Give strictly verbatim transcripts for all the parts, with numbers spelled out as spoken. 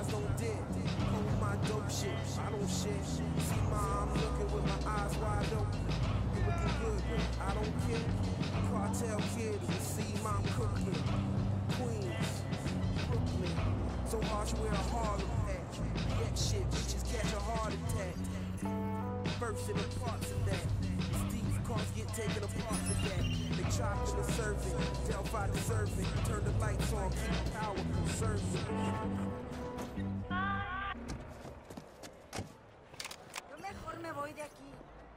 eyes don't dip. Hold my dope shit, I don't shit. See mom looking with my eyes wide open. You looking good, I don't care. Cartel kid, you see mom cooking. Queens, Brooklyn, so hard you wear a Harlem hat. That shit, bitches catch a heart attack. First in the parts of that. Steve's cars get taken apart for that. They chop in the serving, Delphi the servant. Turn the lights on, keep power conserving. Yo mejor me voy de aquí.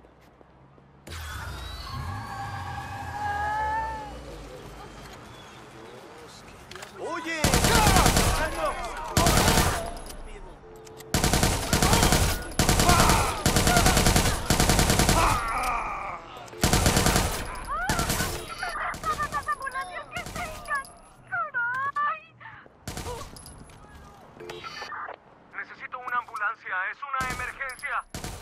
¡Oye! Necesito una ambulancia, es una emergencia.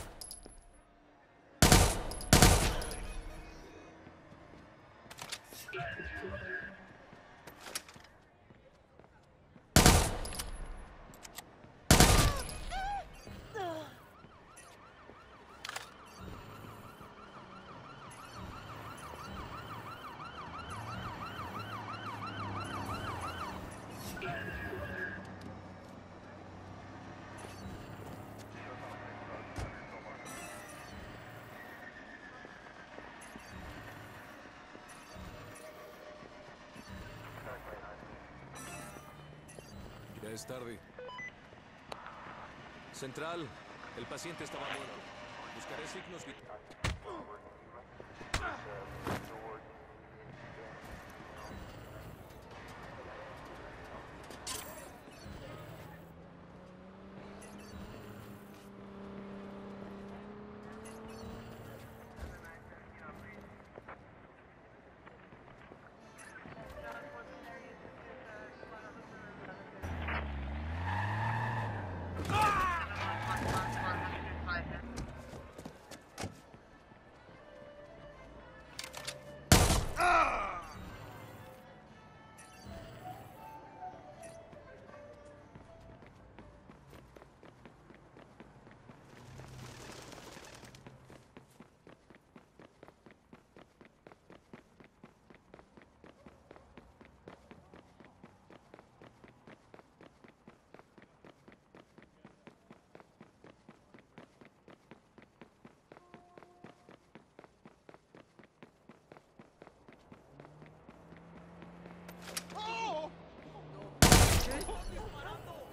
Ya es tarde. Central, el paciente estaba muerto. Buscaré signos vitales. ¿Qué?